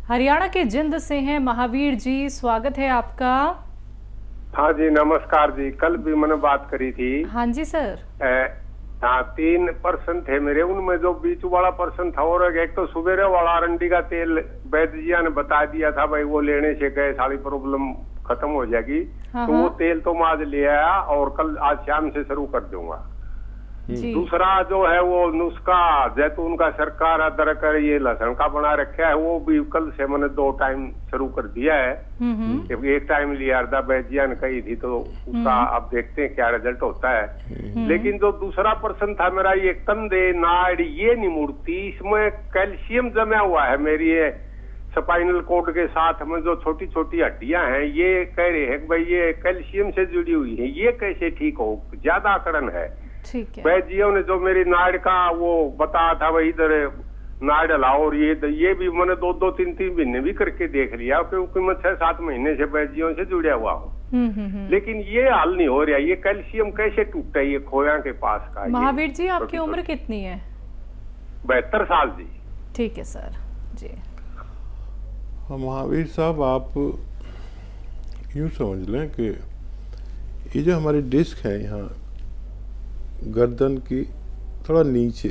हरियाणा के जिंद से हैं महावीर जी, स्वागत है आपका। हाँ जी, नमस्कार जी। कल भी मैंने बात करी थी। हाँ जी सर। हाँ, 3% थे मेरे, उनमें जो बीच वाला पर्सन था और एक तो सुबेरे वाला अरंडी का तेल वैद्य जी ने बता दिया था भाई वो लेने से गैस वाली प्रॉब्लम खत्म हो जाएगी। हाँ तो वो तेल तो मैं आज ले आया और कल आज शाम से शुरू कर दूंगा। दूसरा जो है वो नुस्खा जैतून का सरकार अदरक ये लहसुन का बना रखा है, वो भी कल से मैंने 2 टाइम शुरू कर दिया है। एक टाइम लिया वैद्या ने कही थी, तो उसका अब देखते हैं क्या रिजल्ट होता है। लेकिन जो दूसरा पर्सन था मेरा, ये कंधे नाड़ ये नहीं मुड़ती, इसमें कैल्शियम जमा हुआ है मेरी स्पाइनल कोड के साथ में जो छोटी छोटी हड्डियां हैं, ये कह रहे हैं कि भाई ये कैल्शियम से जुड़ी हुई है, ये कैसे ठीक हो, ज्यादा अकड़न है। वैद्यों ने जो मेरी नाड़ का वो बताया था भाई इधर नाड़ हिलाओ, और ये भी मैंने 2-2, 3-3 महीने भी करके देख लिया, क्योंकि मैं 6-7 महीने से वैद्यों से जुड़ा हुआ हूँ। लेकिन ये हल नहीं हो रहा। ये कैल्शियम कैसे टूटता है ये खोया के पास का। महावीर जी आपकी उम्र कितनी है? 72 साल जी। ठीक है सर जी। महावीर साहब, आप यूँ समझ लें कि ये जो हमारी डिस्क है यहाँ गर्दन की थोड़ा नीचे,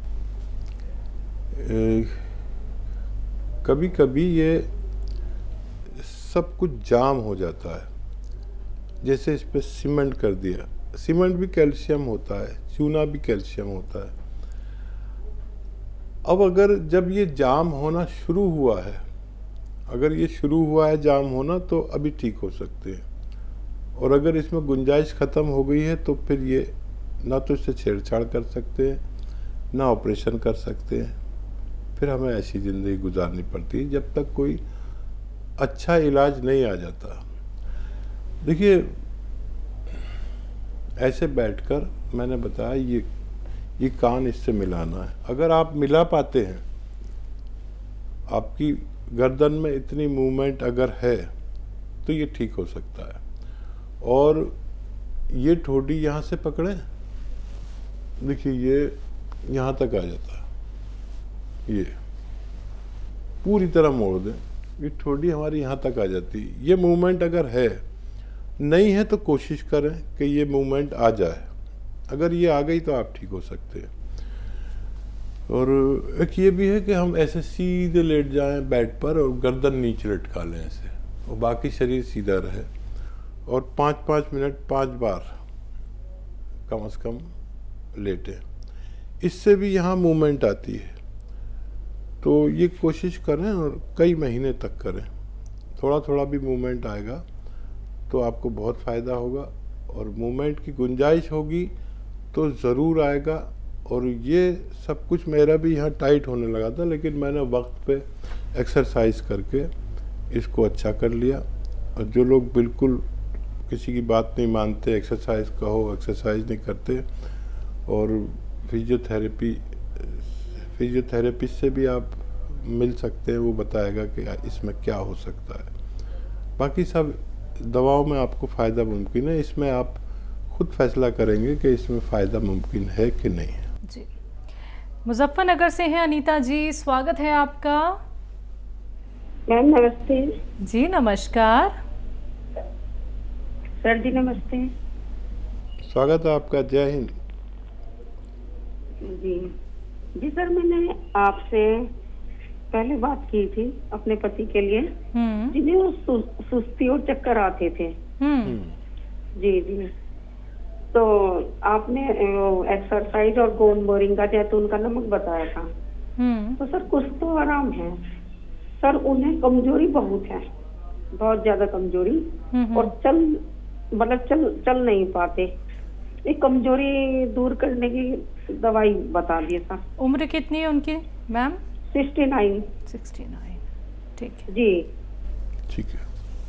कभी कभी ये सब कुछ जाम हो जाता है। जैसे इस पे सीमेंट कर दिया, सीमेंट भी कैल्शियम होता है, चूना भी कैल्शियम होता है। अब अगर जब ये जाम होना शुरू हुआ है, अगर ये शुरू हुआ है जाम होना, तो अभी ठीक हो सकते हैं। और अगर इसमें गुंजाइश ख़त्म हो गई है तो फिर ये ना तो इससे छेड़छाड़ कर सकते हैं, ना ऑपरेशन कर सकते हैं। फिर हमें ऐसी ज़िंदगी गुजारनी पड़ती है जब तक कोई अच्छा इलाज नहीं आ जाता। देखिए, ऐसे बैठकर मैंने बताया ये कान इससे मिलाना है। अगर आप मिला पाते हैं, आपकी गर्दन में इतनी मूवमेंट अगर है तो ये ठीक हो सकता है। और ये ठोडी यहाँ से पकड़े, देखिए ये यहाँ तक आ जाता है, ये पूरी तरह मोड़ दें, ये ठोडी हमारी यहाँ तक आ जाती है। ये मूवमेंट अगर है, नहीं है तो कोशिश करें कि ये मूवमेंट आ जाए। अगर ये आ गई तो आप ठीक हो सकते हैं। और एक ये भी है कि हम ऐसे सीधे लेट जाएं बेड पर और गर्दन नीचे लटका लें ऐसे, और बाकी शरीर सीधा रहे, और 5-5 मिनट 5 बार कम से कम लेटे। इससे भी यहाँ मूवमेंट आती है। तो ये कोशिश करें और कई महीने तक करें। थोड़ा थोड़ा भी मूवमेंट आएगा तो आपको बहुत फ़ायदा होगा, और मूवमेंट की गुंजाइश होगी तो ज़रूर आएगा। और ये सब कुछ मेरा भी यहाँ टाइट होने लगा था, लेकिन मैंने वक्त पे एक्सरसाइज करके इसको अच्छा कर लिया। और जो लोग बिल्कुल किसी की बात नहीं मानते, एक्सरसाइज कहो एक्सरसाइज नहीं करते, और फिजियोथेरेपिस्ट से भी आप मिल सकते हैं, वो बताएगा कि इसमें क्या हो सकता है। बाकी सब दवाओं में आपको फ़ायदा मुमकिन है, इसमें आप खुद फैसला करेंगे कि इसमें फ़ायदा मुमकिन है कि नहीं है। जी। मुजफ्फरनगर से हैं अनीता जी, स्वागत है आपका। मैम नमस्ते। जी नमस्कार। सर जी नमस्ते। स्वागत है आपका, जय हिंद। जी सर, मैंने आपसे पहले बात की थी अपने पति के लिए, जिन्हें वो सुस्ती और चक्कर आते थे। जी। तो आपने एक्सरसाइज और गोंद मोरिंगा जैतून का नमक बताया था। तो सर कुछ तो आराम है सर, उन्हें कमजोरी बहुत है, बहुत ज्यादा कमजोरी, और चल नहीं पाते। ये कमजोरी दूर करने की दवाई बता दिए सर। उम्र कितनी है उनकी मैम? 69। ठीक है जी। ठीक है।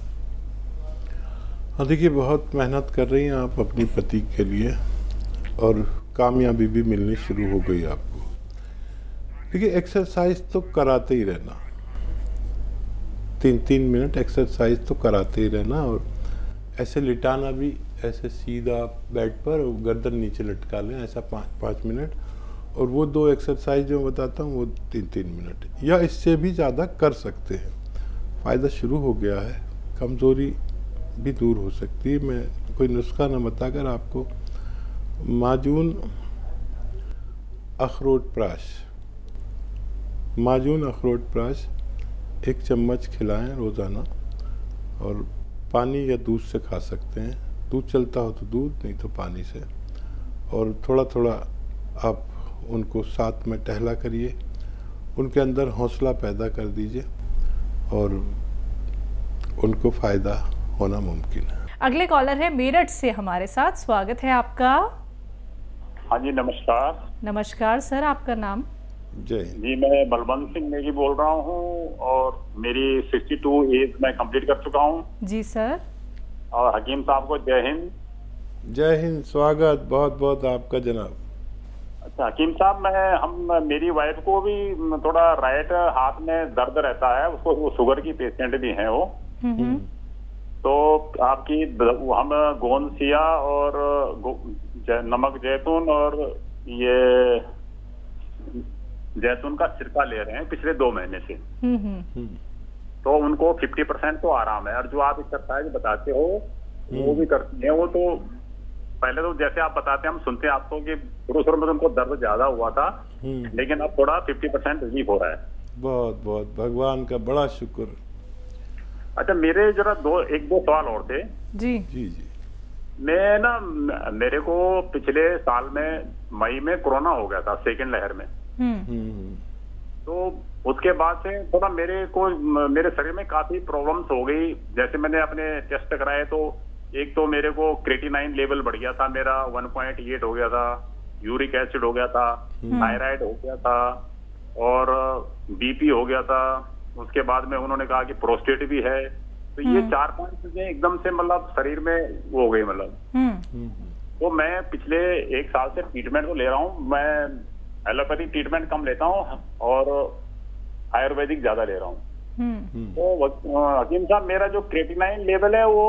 हाँ, देखिए बहुत मेहनत कर रही हैं आप अपनी पति के लिए, और कामयाबी भी मिलनी शुरू हो गई आपको। देखिए एक्सरसाइज तो कराते ही रहना, 3-3 मिनट एक्सरसाइज तो कराते ही रहना। और ऐसे लिटाना भी, ऐसे सीधा बेड पर गर्दन नीचे लटका लें, ऐसा 5-5 मिनट। और वो 2 एक्सरसाइज जो बताता हूँ वो 3-3 मिनट या इससे भी ज़्यादा कर सकते हैं। फ़ायदा शुरू हो गया है, कमज़ोरी भी दूर हो सकती है। मैं कोई नुस्खा न बताकर आपको माजून अखरोट प्राश 1 चम्मच खिलाएं रोज़ाना, और पानी या दूध से खा सकते हैं। दूध चलता हो तो दूध, नहीं तो पानी से। और थोड़ा थोड़ा आप उनको साथ में टहला करिए, उनके अंदर हौसला पैदा कर दीजिए और उनको फ़ायदा होना मुमकिन है। अगले कॉलर है मेरठ से हमारे साथ, स्वागत है आपका। हाँ जी, नमस्कार। नमस्कार सर, आपका नाम? जय जी, मैं बलवंत सिंह नेगी बोल रहा हूँ और मेरी 62 एज मैं कंप्लीट कर चुका हूँ। जी सर। और हकीम साहब को जय हिंद। जय हिंद, स्वागत बहुत बहुत आपका जनाब। अच्छा हकीम साहब, मेरी वाइफ को भी थोड़ा राइट हाथ में दर्द रहता है, उसको वो शुगर की पेशेंट भी हैं वो। तो आपकी हम गोंद सिया और नमक जैतून और ये जैतून का सिरका ले रहे हैं पिछले 2 महीने से। तो उनको 50% तो आराम है। और जो आप एक्सरसाइज बताते हो वो भी करते हैं वो। तो पहले तो जैसे आप बताते हैं, हम सुनते हैं आपको कि शुरू में उनको दर्द ज्यादा हुआ था, लेकिन अब थोड़ा 50% रिलीफ हो रहा है। बहुत बहुत भगवान का बड़ा शुक्र। अच्छा, मेरे जरा 1-2 सवाल और थे। जी जी जी। मैं ना, मेरे को पिछले साल में मई में कोरोना हो गया था, 2nd लहर में। तो उसके बाद से थोड़ा मेरे शरीर में काफी प्रॉब्लम्स हो गई। जैसे मैंने अपने टेस्ट कराए तो एक तो मेरे को क्रेटिनाइन लेवल बढ़ गया था, मेरा 1.8 हो गया था, यूरिक एसिड हो गया था, थायराइड हो गया था और बीपी हो गया था। उसके बाद में उन्होंने कहा कि प्रोस्टेट भी है। तो ये 4-5 चीजें एकदम से मतलब शरीर में वो हो गई मतलब। तो मैं पिछले 1 साल से ट्रीटमेंट तो ले रहा हूँ। मैं एलोपैथिक ट्रीटमेंट कम लेता हूँ और आयुर्वेदिक ज्यादा ले रहा हूँ। तो हकीम साहब, मेरा जो क्रेटिनाइन लेवल है वो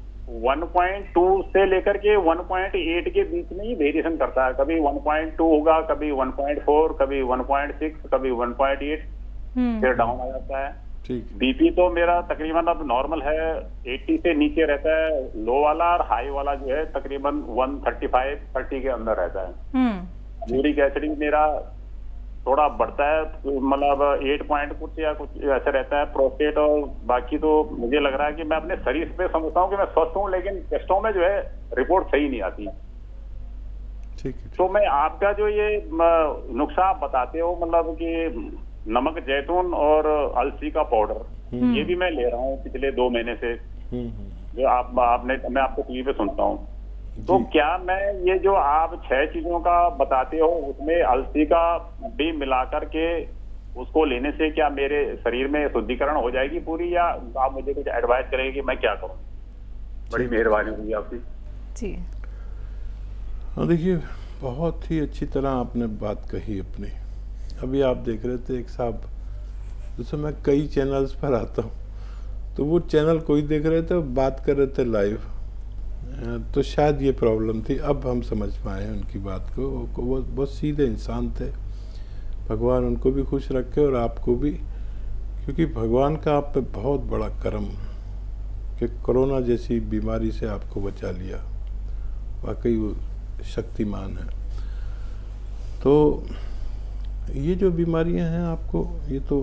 1.2 से लेकर के 1.8 के बीच में ही वेरिएशन करता है। कभी 1.2 होगा, कभी 1.4, कभी 1.6, कभी 1.8 फिर डाउन आ जाता है। बीपी तो मेरा तकरीबन अब नॉर्मल है, 80 से नीचे रहता है लो वाला, और हाई वाला जो है तकरीबन 135-30 के अंदर रहता है। यूरिक एसिड मेरा थोड़ा बढ़ता है, मतलब 8 पॉइंट कुछ या कुछ ऐसा रहता है। प्रोस्टेट और बाकी तो मुझे लग रहा है कि मैं अपने शरीर पे समझता हूँ कि मैं स्वस्थ हूँ, लेकिन टेस्टों में जो है रिपोर्ट सही नहीं आती। ठीक। तो मैं आपका जो ये नुस्खा आप बताते हो, मतलब कि नमक जैतून और अलसी का पाउडर, ये भी मैं ले रहा हूँ पिछले 2 महीने से, जो मैं आपको टीवी पे सुनता हूँ। तो क्या मैं ये जो आप 6 चीजों का बताते हो उसमें अलसी का भी मिला करके उसको लेने से क्या मेरे शरीर में शुद्धिकरण हो जाएगी पूरी, या आप मुझे कुछ एडवाइस करेंगे कि मैं क्या करूं? बड़ी मेहरबानी होगी आपकी। जी हाँ, देखिए बहुत ही अच्छी तरह आपने बात कही अपनी। अभी आप देख रहे थे एक साहब, जैसे मैं कई चैनल्स पर आता हूँ तो वो चैनल कोई देख रहे थे, बात कर रहे थे लाइव, तो शायद ये प्रॉब्लम थी। अब हम समझ पाए उनकी बात को। वो बहुत सीधे इंसान थे, भगवान उनको भी खुश रखे और आपको भी, क्योंकि भगवान का आप पे बहुत बड़ा करम कि कोरोना जैसी बीमारी से आपको बचा लिया। वाकई वो शक्तिमान है। तो ये जो बीमारियां हैं आपको, ये तो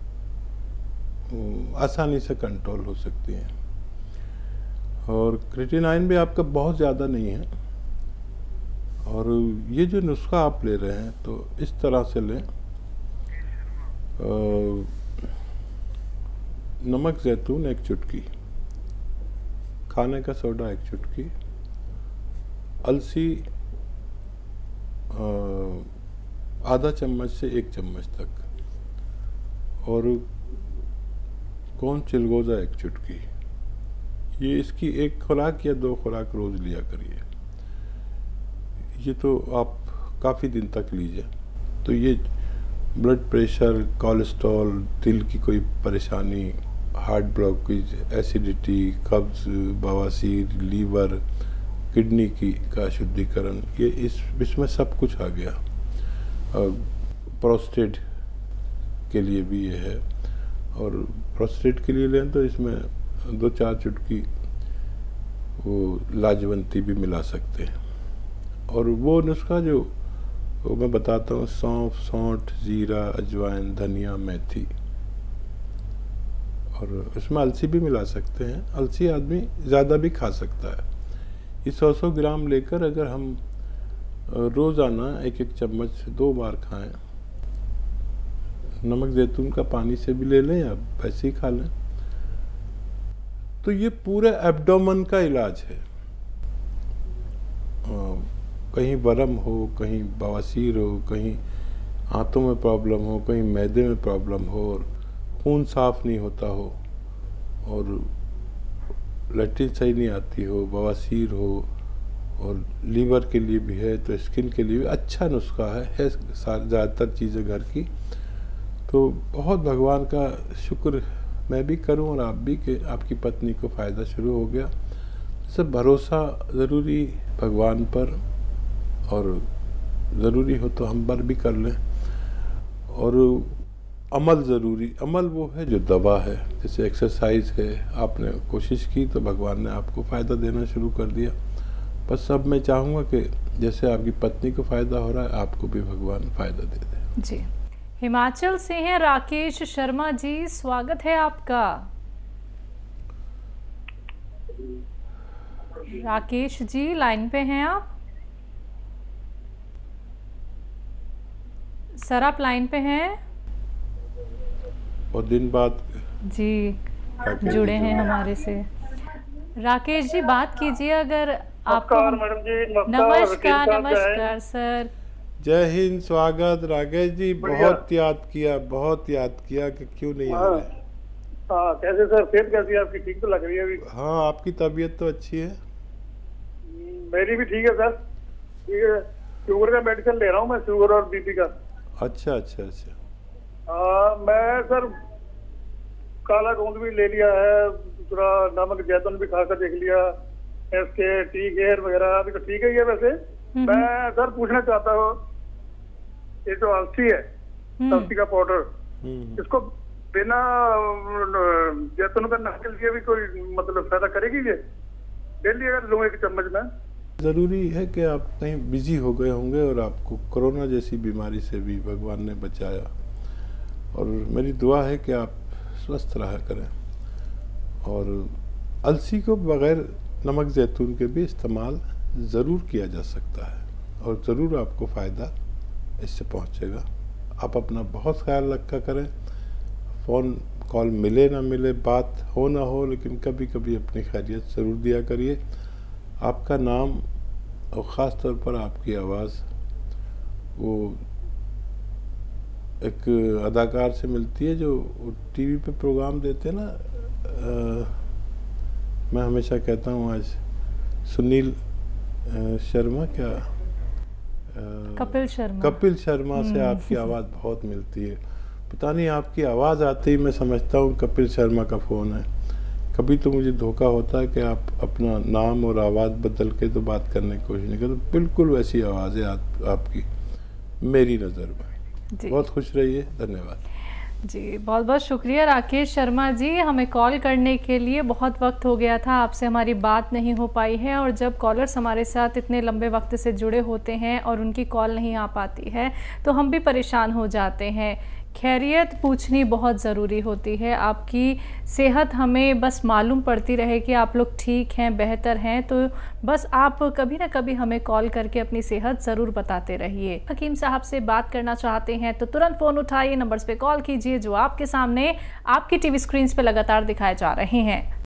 आसानी से कंट्रोल हो सकती हैं। और क्रेटिनाइन भी आपका बहुत ज़्यादा नहीं है। और ये जो नुस्खा आप ले रहे हैं तो इस तरह से लें, नमक जैतून 1 चुटकी, खाने का सोडा 1 चुटकी, अलसी आधा चम्मच से 1 चम्मच तक, और गोंद चिलगोजा 1 चुटकी। ये इसकी 1 खुराक या 2 खुराक रोज लिया करिए। ये तो आप काफ़ी दिन तक लीजिए। तो ये ब्लड प्रेशर, कोलेस्ट्रॉल, दिल की कोई परेशानी, हार्ट ब्लॉकेज, एसिडिटी, कब्ज, बवासीर, लीवर, किडनी का शुद्धिकरण, ये इसमें सब कुछ आ गया। प्रोस्टेट के लिए भी ये है। और प्रोस्टेट के लिए लें तो इसमें 2-4 चुटकी वो लाजवंती भी मिला सकते हैं। और वो नुस्खा जो वो मैं बताता हूँ, सौंफ, सौंठ, जीरा, अजवाइन, धनिया, मेथी, और इसमें अलसी भी मिला सकते हैं। अलसी आदमी ज़्यादा भी खा सकता है। ये 100-100 ग्राम लेकर अगर हम रोज़ाना 1-1 चम्मच 2 बार खाएं, नमक जैतून का पानी से भी ले लें या वैसे ही खा लें, तो ये पूरे एब्डोमेन का इलाज है। कहीं वर्म हो, कहीं बवासीर हो, कहीं आंतों में प्रॉब्लम हो, कहीं मैदे में प्रॉब्लम हो, और खून साफ नहीं होता हो, और लैट्रिन सही नहीं आती हो, बवासीर हो, और लीवर के लिए भी है, तो स्किन के लिए भी अच्छा नुस्खा है ज़्यादातर चीज़ें घर की। तो बहुत भगवान का शुक्र मैं भी करूं और आप भी कि आपकी पत्नी को फ़ायदा शुरू हो गया। सब भरोसा ज़रूरी भगवान पर, और ज़रूरी हो तो हम पर भी कर लें, और अमल ज़रूरी। अमल वो है जो दवा है, जैसे एक्सरसाइज है, आपने कोशिश की तो भगवान ने आपको फ़ायदा देना शुरू कर दिया। बस अब मैं चाहूँगा कि जैसे आपकी पत्नी को फ़ायदा हो रहा है, आपको भी भगवान फ़ायदा दे दे। जी। हिमाचल से हैं राकेश शर्मा जी, स्वागत है आपका। राकेश जी लाइन पे हैं आप? सर आप लाइन पे हैं? और दिन बाद जी जुड़े हैं हमारे से। राकेश जी बात कीजिए अगर आपको। मैडम जी नमस्कार। नमस्कार सर, जय हिंद, स्वागत। राकेश जी बहुत याद किया कि क्यों नहीं आ रहे। हाँ कैसे सर, सेहत कैसी है आपकी? ठीक तो लग रही है अभी? हाँ आपकी तबीयत तो अच्छी है। मेरी भी ठीक है सर। ये शुगर का मेडिसिन ले रहा हूँ मैं, शुगर और बीपी का। अच्छा अच्छा अच्छा। मैं सर काला गोंद भी ले लिया है, दूसरा नमक जैतून भी खाकर देख लिया, इसके टी केयर वगैरह अभी तो ठीक है। ये वैसे मैं सर पूछना चाहता हूँ, ये जो अलसी है, अलसी का पाउडर, इसको बिना जैतून का नमक के लिए भी कोई मतलब फायदा करेगी ये? डेली अगर लूँ 1 चम्मच में? ज़रूरी है कि आप कहीं बिजी हो गए होंगे और आपको कोरोना जैसी बीमारी से भी भगवान ने बचाया, और मेरी दुआ है कि आप स्वस्थ रहा करें। और अलसी को बग़ैर नमक जैतून के भी इस्तेमाल ज़रूर किया जा सकता है, और ज़रूर आपको फ़ायदा इससे पहुंचेगा। आप अपना बहुत ख्याल रखा करें। फ़ोन कॉल मिले ना मिले, बात हो ना हो, लेकिन कभी कभी अपनी खैरियत ज़रूर दिया करिए। आपका नाम और ख़ास तौर पर आपकी आवाज़ वो एक अदाकार से मिलती है जो टीवी पे प्रोग्राम देते हैं ना। मैं हमेशा कहता हूँ आज सुनील शर्मा, क्या कपिल शर्मा से आपकी आवाज़ बहुत मिलती है। पता नहीं आपकी आवाज़ आते ही मैं समझता हूँ कपिल शर्मा का फ़ोन है। कभी तो मुझे धोखा होता है कि आप अपना नाम और आवाज़ बदल के तो बात करने की कोशिश नहीं करते। बिल्कुल वैसी आवाज़ है आपकी मेरी नज़र में। बहुत खुश रहिए, धन्यवाद जी। बहुत बहुत शुक्रिया राकेश शर्मा जी, हमें कॉल करने के लिए। बहुत वक्त हो गया था, आपसे हमारी बात नहीं हो पाई है, और जब कॉलर्स हमारे साथ इतने लंबे वक्त से जुड़े होते हैं और उनकी कॉल नहीं आ पाती है तो हम भी परेशान हो जाते हैं। खैरियत पूछनी बहुत ज़रूरी होती है। आपकी सेहत हमें बस मालूम पड़ती रहे कि आप लोग ठीक हैं, बेहतर हैं, तो बस आप कभी ना कभी हमें कॉल करके अपनी सेहत ज़रूर बताते रहिए। हकीम साहब से बात करना चाहते हैं तो तुरंत फ़ोन उठाइए, नंबर्स पे कॉल कीजिए जो आपके सामने आपकी टीवी स्क्रीन पे लगातार दिखाए जा रहे हैं।